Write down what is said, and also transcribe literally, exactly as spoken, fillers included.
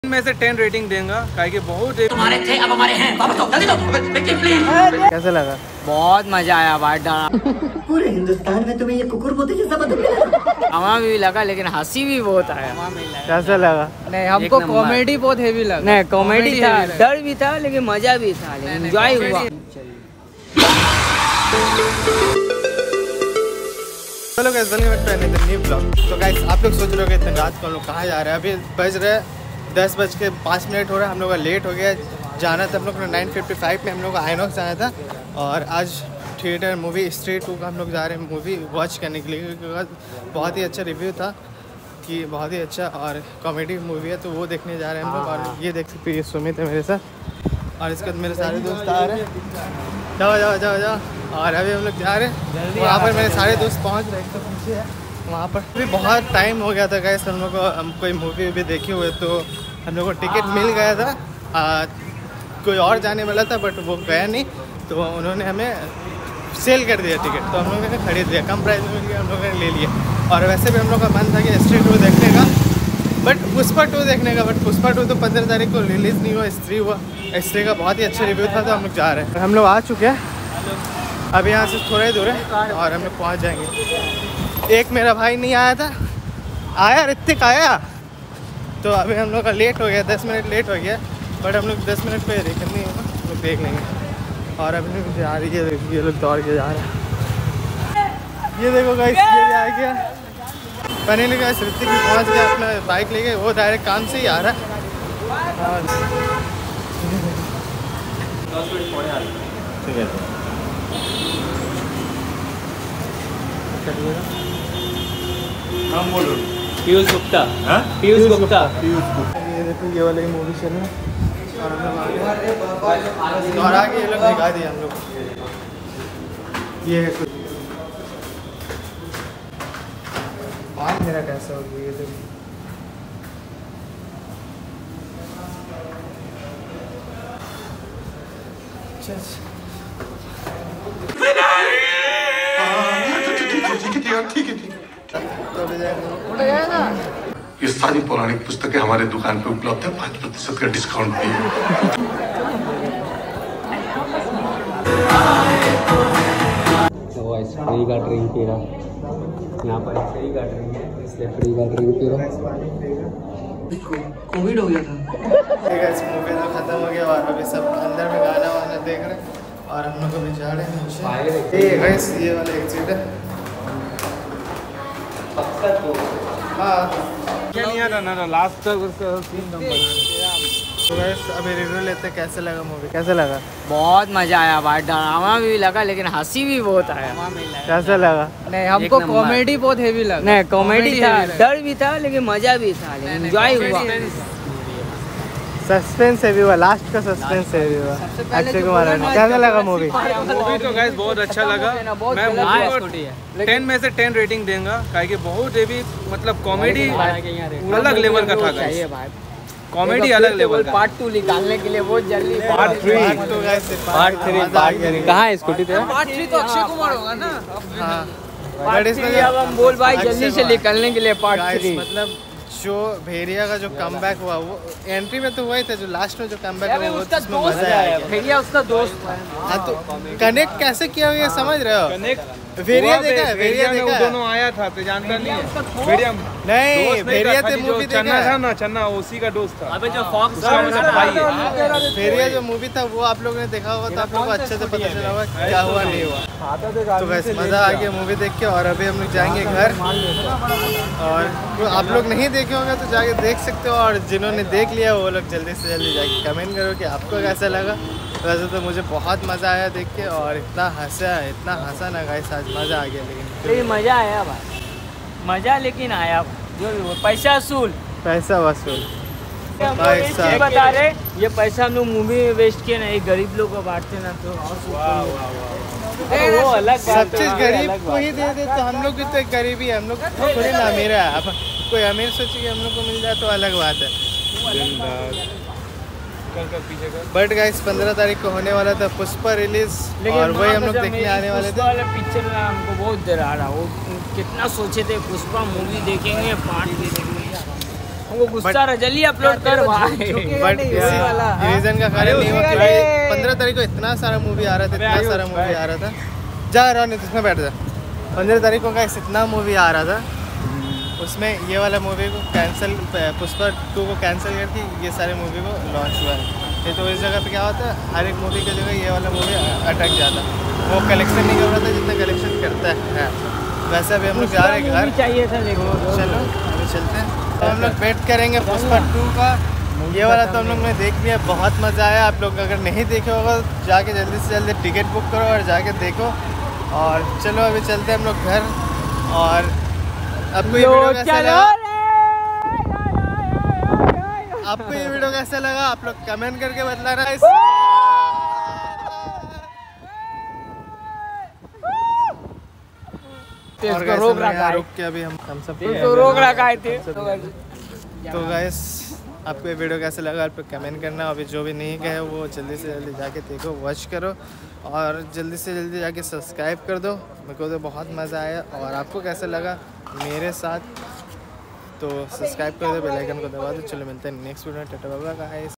में से ten rating देंगे काहे कि बहुत तुम्हारे थे अब हमारे हैं वापस दो जल्दी दो विक्की प्लीज। कैसा लगा? बहुत मजा आया भाई डरा पूरे हिंदुस्तान में तुम्हें ये कुकुर मोती जैसा बदल हवा भी लगा लेकिन हंसी भी बहुत आया। कैसा लगा? नहीं हमको कॉमेडी बहुत हेवी लगा। नहीं कॉमेडी था, डर भी था लेकिन मजा भी था, एंजॉय हुआ। Hello guys, welcome back to another new blog. तो गाइस आप लोग सोच रहे होंगे इतने रात को हम लोग कहाँ जा रहे हैं। अभी बज रहे दस बज के पाँच मिनट हो रहा है। हम लोग का लेट हो गया, जाना था हम लोग को नाइन फिफ्टी फाइव में हम लोग को आइनॉक्स जाना था। और आज थिएटर मूवी स्ट्रीट टू का हम लोग जा रहे हैं मूवी वॉच करने के लिए, क्योंकि बहुत ही अच्छा रिव्यू था कि बहुत ही अच्छा और कॉमेडी मूवी है, तो वो देखने जा रहे हैं हम लोग। और ये देख सकते ये सुमित है मेरे साथ और इसके बाद मेरे सारे दोस्त आ रहे हैं। जाओ जाओ जाओ जाओ। और अभी हम लोग जा रहे हैं वहाँ पर, मेरे सारे दोस्त पहुँच रहे हैं, तो पीछे है वहाँ पर। अभी बहुत टाइम हो गया था गाइस हम लोग को, हम कोई मूवी वूवी देखे हुए, तो हम लोग को टिकट मिल गया था। आ, कोई और जाने वाला था बट वो गया नहीं, तो उन्होंने हमें सेल कर दिया टिकट, तो हम लोगों ने खरीद लिया, कम प्राइस में मिल गया, हम लोगों ने ले लिया। और वैसे भी हम लोग का मन था कि स्ट्रीट टू देखने का, बट पुष्पा टू देखने का, बट पुष्पा टू तो पंद्रह तारीख को रिलीज़ नहीं हुआ, स्त्री हुआ। स्त्री का बहुत ही अच्छा रिव्यू था, तो हम लोग जा रहे हैं। हम लोग आ चुके हैं, अब यहाँ से थोड़ा ही दूर है और हम लोग पहुँच जाएंगे। एक मेरा भाई नहीं आया था, आया ऋतिक आया, तो अभी हम लोग का लेट हो गया, दस मिनट लेट हो गया, बट हम लोग दस मिनट पे रिटर्न नहीं होगा, हम लोग देख लेंगे। और अभी लोग जा रही है, ये लोग दौड़ के जा रहे हैं। ये देखो गाइस, ये भी आ गया फाइनली गाइस, ऋतिक भी पहुँच गया अपना बाइक लेके, वो डायरेक्ट काम से ही आ रहा है। ठीक है, हम बोलो पीयूष गुप्ता। पीयूष गुप्ता पीयूष गुप्ता ये देखो ये वाले मूवी चल रहा है। और हम लोग आगे और आगे ये लोग दिखा दिए हम लोग। ये कुछ और मेरा कैसा हो गया ये देखो। ठीक है ठीक है। ये सारी पौराणिक पुस्तकें हमारे दुकान पे उपलब्ध है, पाँच प्रतिशत का डिस्काउंट भी है। फ्री का ड्रिंक पी रहा, यहाँ पर फ्री का ड्रिंक है इसलिए फ्री का ड्रिंक पी रहा। कोविड हो गया था। मूवी तो खत्म हो गया और अभी सब अंदर में गाना वाना देख रहे हैं और हम लोग अभी जा रहे हैं नीचे। ये गाइस ये वाला एग्जिट है। हाँ क्या नहीं आ रहा ना लास्ट तक उसका सीन नंबर। तो गाइस अभी रिव्यू लेते हैं, कैसे लगा मूवी? कैसा लगा? बहुत मजा आया भाई, डरावना भी लगा लेकिन हंसी भी बहुत आया। कैसा लगा? नहीं हमको कॉमेडी बहुत हेवी लगा। नहीं कॉमेडी था, डर भी था लेकिन मजा भी था, एंजॉय हुआ। सस्पेंस हैवी हुआ, लास्ट का सस्पेंस हैवी हुआ। अक्षय कुमार कैसा लगा मूवी? मूवी तो गाइस बहुत अच्छा लगा। मैं मूवी को टेन में से टेन रेटिंग देंगे काहे कि बहुत हेवी, मतलब कॉमेडी अलग लेवल का था गाइस, कॉमेडी अलग लेवल का। पार्ट टू निकालने के लिए बहुत जल्दी पार्ट थ्री पार्ट थ्री कहाँ है स्कूटी पे? पार्ट थ्री तो अक्षय कुमार होगा ना। हाँ पार्ट थ्री अब हम बोल भाई जल्दी से निकलने के लिए पार्ट थ्री। मतलब जो भेड़िया का जो कमबैक हुआ, वो एंट्री में तो वही था, जो लास्ट में जो कमबैक हुआ वो उसमें मजा आया। भेड़िया उसका दोस्त था। हाँ तो कनेक्ट कैसे किया हुआ ये समझ रहे हो? कनेक्ट भेड़िया देखा है, भेड़िया देखा है, दोनों आया था तो जानता नहीं है। भेड़िया नहीं, भेड़िया तो मूवी देखा चन्ना था है ना, चन्ना उसी का दोस्त था। अबे जो फॉक्स भाई है भेड़िया जो मूवी था वो आप लोगों ने देखा होगा, तो आप लोगों को अच्छे से पता चला होगा क्या हुआ नहीं हुआ। तो वैसे मज़ा आ गया मूवी देख के। और अभी हम लोग जाएंगे घर, और आप लोग नहीं देखे होंगे तो जाके देख सकते हो, और जिन्होंने देख लिया वो लोग जल्दी से जल्दी जाके कमेंट करो कि आपको कैसा लगा। वैसे तो मुझे बहुत मज़ा आया देख के, और इतना हंसा इतना हंसा ना गाइस, आज मज़ा आ गया। लेकिन मजा आया भाई, मजा लेकिन आया, जो भी वो पैसा वसूल पैसा वसूल भाई साहब बता रहे, ये पैसा हम लोग मूवी में वेस्ट किए ना, ये गरीब लोग को बांटते ना तो वो अलग सब चीज़ गरीब को ही दे दे, तो हम लोग भी तो गरीबी है, हम लोग थोड़ी ना अमीर है। अब कोई अमीर सोचे कि हम लोग को मिल जाए तो अलग बात है। बट गाइस पंद्रह तारीख को होने वाला था पुष्पा रिलीज, और वही हम लोग देखने आने वाले थे। वाले पिक्चर में हमको बहुत डर आ रहा, वो कितना सोचे थे पुष्पा मूवी देखेंगे, पार्ट भी देखेंगे, हमको गुस्सा रहा, जल्दी अपलोड कर भाई। बट रीजन का कारण नहीं हुआ क्योंकि पंद्रह तारीख को इतना सारा मूवी आ रहा था, इतना सारा मूवी आ रहा था। जा रहा नहीं उसमें बैठ जा। पंद्रह तारीख को का इतना मूवी आ रहा था, उसमें ये वाला मूवी को कैंसिल, पुष्पा टू को कैंसिल करके ये सारे मूवी को लॉन्च हुआ है। तो इस जगह पे क्या होता है, हर एक मूवी की जगह ये वाला मूवी अटक जाता है, वो कलेक्शन नहीं कर रहा था जितना कलेक्शन करता है। वैसे अभी हम लोग जा रहे हैं घर, चाहिए था लेकिन चलो अभी चलते हैं। तो हम लोग वेट करेंगे पुष्पा टू का। ये वाला तो हम लोग ने देख लिया, बहुत मज़ा आया। आप लोग अगर नहीं देखे होगा जाके जल्दी से जल्दी टिकट बुक करो और जाके देखो। और चलो अभी चलते हैं हम लोग घर। और आपको ये वीडियो कैसा लगा, आपको ये वीडियो कैसा लगा आप लोग कमेंट करके बतलाना। और गाइस रोक रखा है, रुक के अभी हम हम सब तो रोक रखा है। तो गाइस आपको ये वीडियो कैसा लगा आप लोग कमेंट करना। अभी जो भी नहीं गए वो जल्दी से जल्दी जाके देखो, वॉच करो और जल्दी से जल्दी जाके सब्सक्राइब कर दो। मेरे को तो बहुत मज़ा आया। और आपको कैसा लगा मेरे साथ, तो सब्सक्राइब कर दो, बेल आइकन को दबा दो। चलो मिलते हैं नेक्स्ट वीडियो में। Tata bye bye guys.